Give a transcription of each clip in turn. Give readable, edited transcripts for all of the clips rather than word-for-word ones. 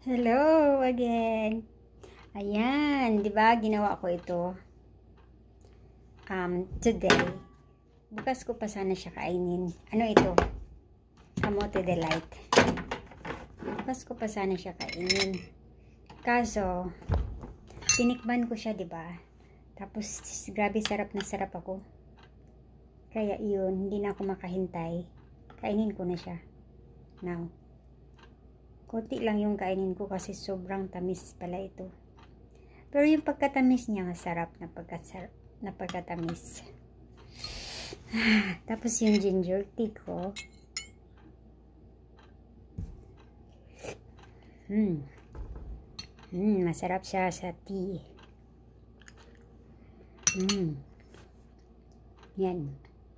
Hello again. Ayan, 'di ba ginawa ko ito today. Bukas ko pa sana siya kainin. Ano ito? Kamote delight. Bukas ko pa sana siya kainin. Kaso tinikman ko siya, 'di ba? Tapos grabe sarap na sarap ako. Kaya iyon, hindi na ako makahintay. Kainin ko na siya. Now, konti lang yung kainin ko kasi sobrang tamis pala ito. Pero yung pagkatamis niya, masarap na pagkatamis. Tapos yung ginger tea ko. Masarap siya sa tea. Yan.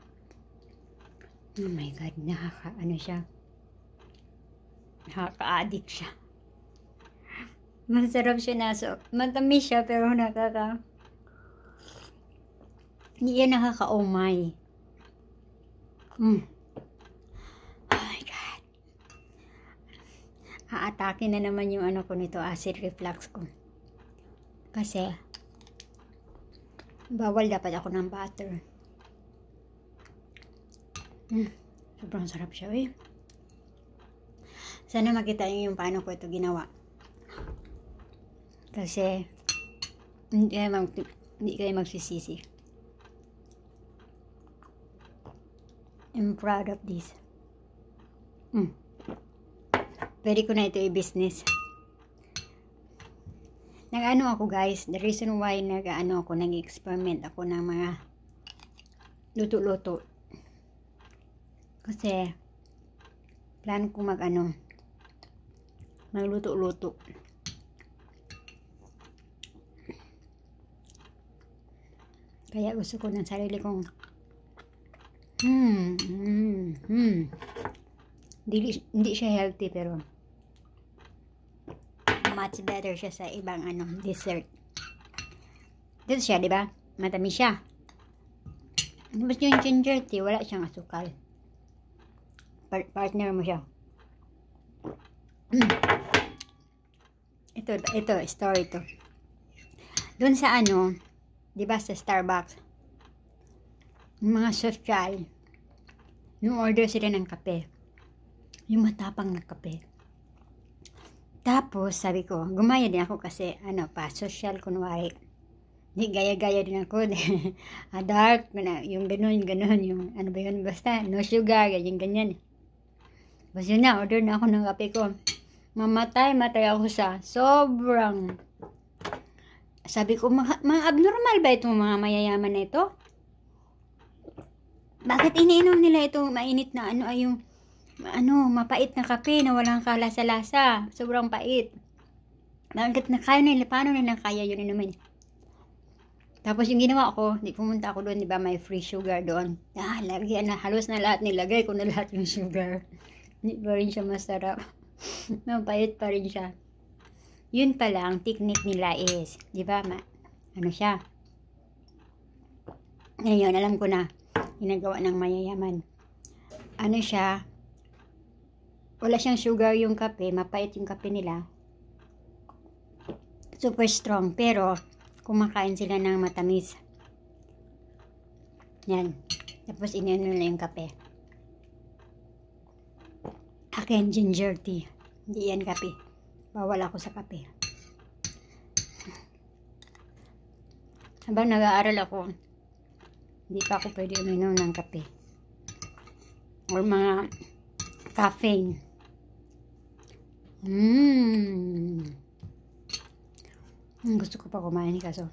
Oh my God, ano siya. Nakaka-addict siya. Masarap siya matamis siya pero hindi yan nakaka-umay. Oh my God. Aatake na naman yung ano ko nito, acid reflux ko. Kasi bawal dapat ako ng butter. Sobrang sarap siya eh. Sana makita niyo yung paano ko ito ginawa. Kasi hindi kayo magsisisi. I'm proud of this. Pwede ko na ito i-business. Nag-ano ako guys, the reason why nag-experiment ako ng mga luto-luto. Kasi plan ko magluto-luto. Kaya gusto ko ng sarili kong hindi siya healthy pero much better siya sa ibang dessert. Dito siya, di ba? Matamis siya. Tapos yung ginger tea, wala siyang asukal. Partner mo siya. Ito, story to. Doon sa di ba sa Starbucks, yung mga social, yung order sila ng kape. Yung matapang na kape. Tapos, sabi ko, gumaya din ako kasi, social kunwari. Di gaya-gaya din ako. Dark, yung ganun, yung, ba yun, basta, no sugar, ganyan. Basta yun na, order na ako ng kape ko. Matay ako sa sobrang, sabi ko, mga abnormal ba itong mga mayayaman na ito? Bakit iniinom nila itong mainit na mapait na kape na walang kalasa-lasa? Sobrang pait. Bakit kaya nila? Paano nila kaya yun inumin? Tapos yung ginawa ko, pumunta ako doon, di ba, may free sugar doon. Halos na lahat nilagay ko na lahat yung sugar. Hindi pa rin siya masarap. Mapait pa rin siya. Yun pala, ang technique nila is, di ba, siya. Ngayon, alam ko na, ginagawa ng mayayaman. Siya, wala siyang sugar yung kape, mapait yung kape nila. Super strong, pero kumakain sila ng matamis. Yan. Tapos inano nila yung kape. Akin, ginger tea. Hindi yan kape. Bawal ako sa kape. Habang nag-aaral ako, hindi pa ako pwede uminom ng kape. Or mga caffeine. Gusto ko pa kumain kaso.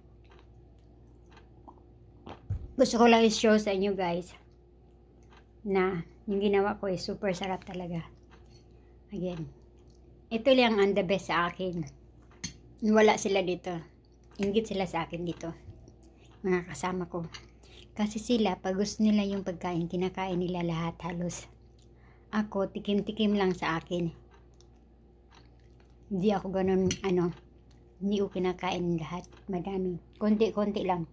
Gusto ko lang i-show sa inyo guys na yung ginawa ko is super sarap talaga. Again. Ito lang ang the best sa akin. Wala sila dito. Inggit sila sa akin dito. Mga kasama ko. Kasi sila, pag gusto nila yung pagkain, kinakain nila lahat halos. Ako, tikim-tikim lang sa akin. Hindi ako ganun, hindi ko kinakain lahat. Madami. Konti-konti lang.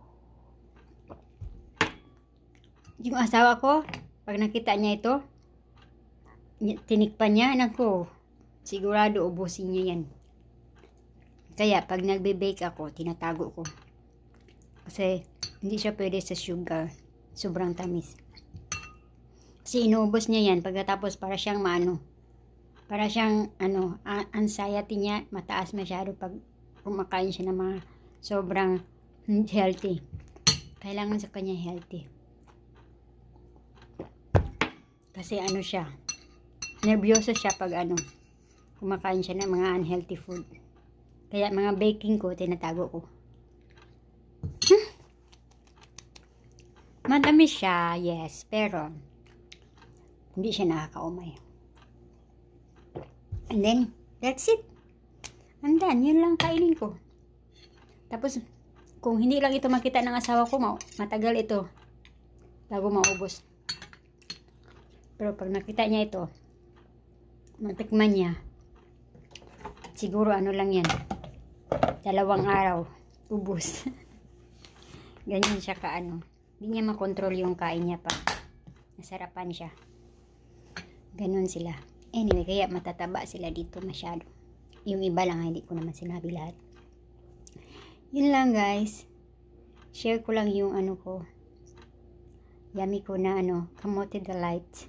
Yung asawa ko, pag nakita niya ito, tinikpan niya, sigurado ubusin niya yan. Kaya pag nagbe-bake ako, tinatago ko. Kasi hindi siya pwede sa sugar. Sobrang tamis. Kasi inuubos niya yan pagkatapos para siyang para siyang anxiety niya mataas masyado pag kumakain siya ng mga sobrang healthy. Kailangan sa kanya healthy. Kasi siya, nervyoso siya pag kumakain siya ng mga unhealthy food. Kaya mga baking ko, tinatago ko. Matamis siya, yes, pero hindi siya nakakaumay. And then, that's it. And then, yun lang kainin ko. Tapos, kung hindi lang ito makita ng asawa ko, matagal ito bago maubos. Pero pag nakita niya ito, matikman niya, siguro lang yan, 2 araw, ubos. Ganyan siya hindi niya makontrol yung kain niya pa. Nasarapan siya. Ganun sila. Anyway, kaya matataba sila dito masyado. Yung iba lang, hindi ko naman sinabi lahat. Yun lang guys. Share ko lang yung ko. Yummy ko na Kamote Delight.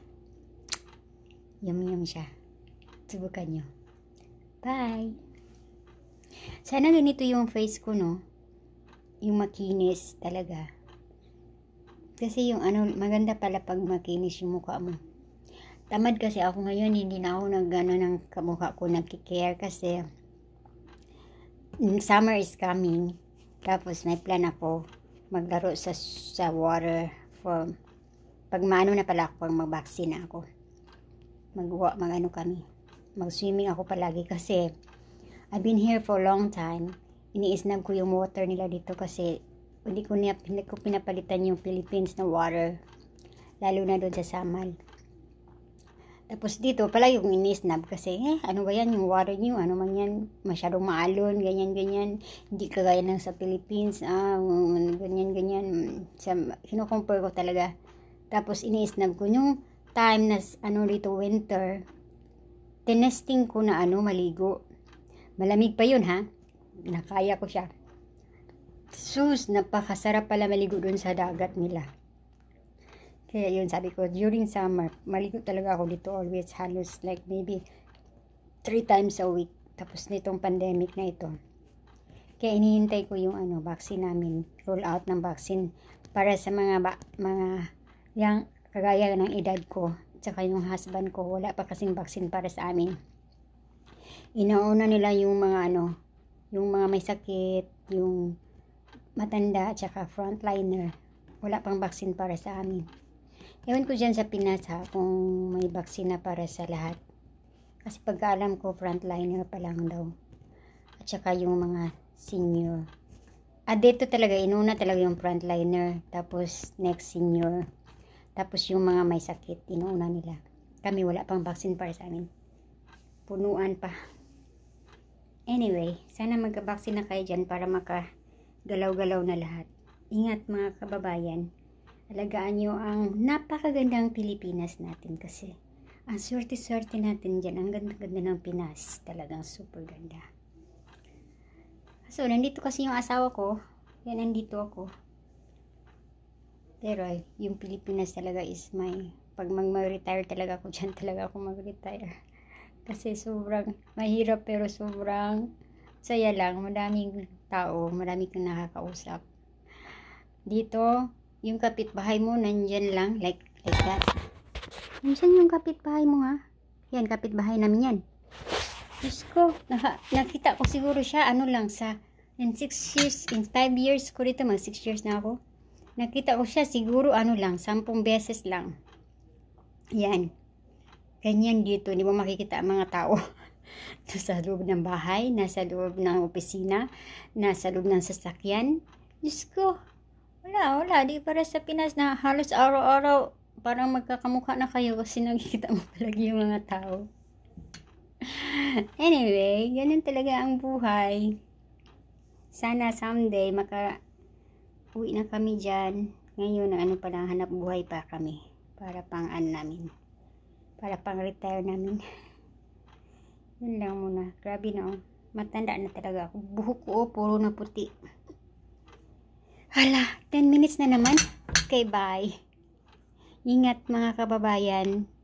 Yum siya. Subukan nyo. Bye! Sana ganito yung face ko, no? Yung makinis talaga. Kasi yung maganda pala pag makinis yung mukha mo. Tamad kasi ako ngayon, hindi na ako ng kamukha ko nagkikare kasi summer is coming. Tapos may plan ako maglaro sa water for pag na pala ako, pag mag-vaccine na ako. Mag-swimming ako palagi kasi I've been here for a long time. Iniisnab ko yung water nila dito kasi hindi ko pinapalitan yung Philippines na water. Lalo na doon sa Samal. Tapos dito, palagi kong iniisnab kasi, ano ba yan, yung water nyo, ano man yan, masyadong maalon, ganyan. Hindi kagaya ng sa Philippines, ganyan. Kinukompare ko talaga. Tapos iniisnab ko, yung time na, dito winter, tinesting ko na, maligo. Malamig pa yun, ha? Nakaya ko siya. Sus, napakasarap pala maligo dun sa dagat nila. Kaya yun, sabi ko, during summer, maligo talaga ako dito always, halos like maybe 3 times a week. Tapos nitong pandemic na ito. Kaya inihintay ko yung vaccine namin, roll out ng vaccine para sa mga yung kagaya ng edad ko, tsaka yung husband ko, wala pa kasing vaccine para sa amin. Inauna nila yung mga yung mga may sakit, yung matanda, tsaka frontliner. Wala pang vaccine para sa amin. Ewan ko dyan sa Pinas kung may vaccine na para sa lahat. Kasi pagkaalam ko, frontliner pa lang daw. At saka yung mga senior. Dito talaga, inuna talaga yung frontliner. Tapos next senior. Tapos yung mga may sakit, inuna nila. Kami wala pang vaccine para sa amin. Punuan pa. Anyway, sana magka-vaccine na kayo dyan para makagalaw-galaw na lahat. Ingat mga kababayan. Alagaan nyo ang napakagandang Pilipinas natin kasi ang swerte-swerte natin dyan. Ang ganda-ganda ng Pinas. Talagang super ganda. So, nandito kasi yung asawa ko. Yan, nandito ako. Pero, yung Pilipinas talaga is pag mag-retire talaga ako dyan, talaga ako mag-retire. Kasi sobrang mahirap pero sobrang saya lang. Madaming tao, maraming kang nakakausap. Dito, yung kapitbahay mo, nandyan lang, like that. Nandyan yung kapitbahay mo, ha? Yan, kapitbahay namin yan. Diyos ko, nakita ko siguro siya, in 5 years ko dito, 6 years na ako. Nakita ko siya siguro, 10 beses lang. Yan. Ganyan dito, hindi mo makikita ang mga tao. Nasa loob ng bahay, nasa loob ng opisina, nasa loob ng sasakyan. Diyos ko, wala. Di para sa Pinas na halos araw-araw parang magkakamukha na kayo kasi nakikita mo palagi yung mga tao. Anyway, ganun talaga ang buhay. Sana someday uwi na kami dyan. Ngayon, palang hanap buhay pa kami. Para pang namin. Para pang retire namin. Yun lang muna. Grabe na, oh. Matanda na talaga ako. Buhok ko, oh, puro na puti. Hala, 10 minutes na naman. Okay, bye. Ingat mga kababayan.